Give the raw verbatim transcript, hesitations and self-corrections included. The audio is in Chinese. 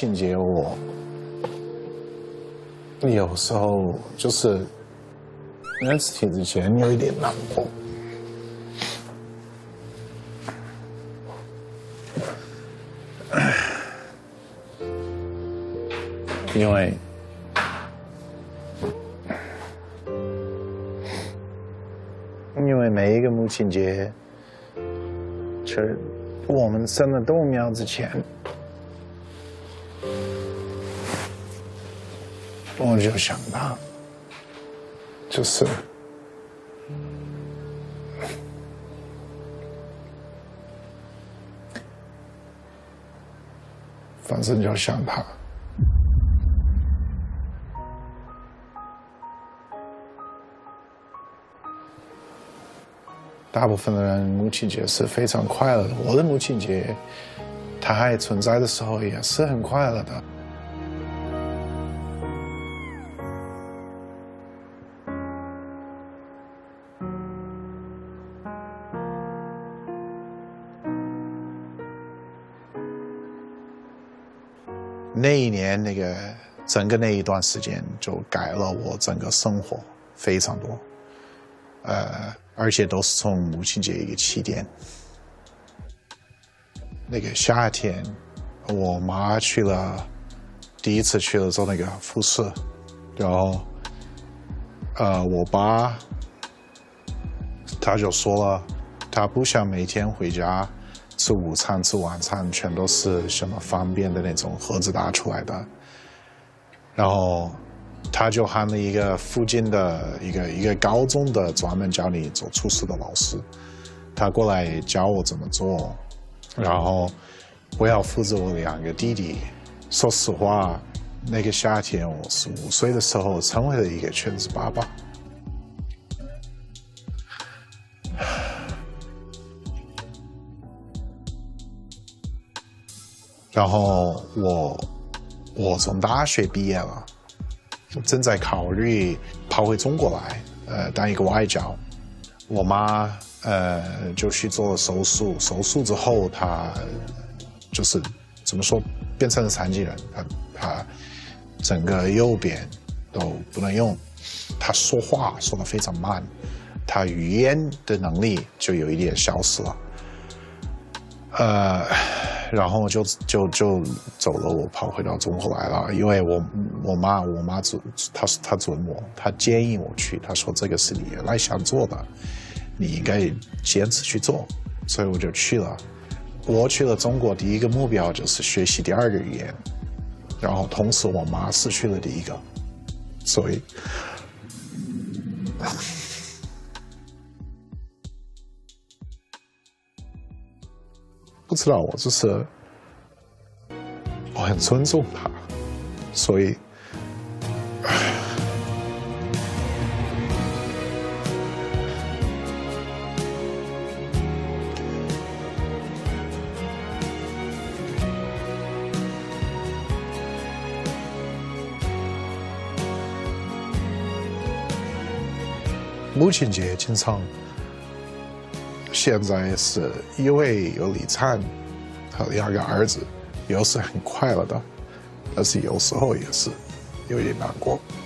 亲节我有时候就是那次体之前有一点难过。因为因为每一个母亲节，其实我们生了豆苗之前，我就想到，就是，反正就想他。大部分的人母亲节是非常快乐的，我的母亲节，它还存在的时候也是很快乐的。那一年，那个整个那一段时间就改了我整个生活非常多，呃。而且都是从母亲节一个起点。那个夏天，我妈去了，第一次去了做那个复试，然后，呃，我爸他就说了，他不想每天回家吃午餐、吃晚餐全都是什么方便的那种盒子打出来的，然后。他就喊了一个附近的一个一个高中的专门教你做厨师的老师，他过来教我怎么做，然后我要负责我两个弟弟。说实话，那个夏天我十五岁的时候成为了一个全职爸爸。然后我我从大学毕业了。正在考虑跑回中国来，呃，当一个外教。我妈呃就去做了手术，手术之后她就是怎么说变成了残疾人，她她整个右边都不能用，她说话说得非常慢，她语言的能力就有一点消失了，呃。然后就就就走了，我跑回到中国来了，因为我我妈我妈准她她准我，她建议我去，她说这个是你原来想做的，你应该坚持去做，所以我就去了。我去了中国，第一个目标就是学习第二个语言，然后同时我妈失去了第一个，所以。不知道，我就是我很尊重他，所以，母亲节经常。现在是因为有李灿，他两个儿子，有时很快乐的，但是有时候也是有点难过。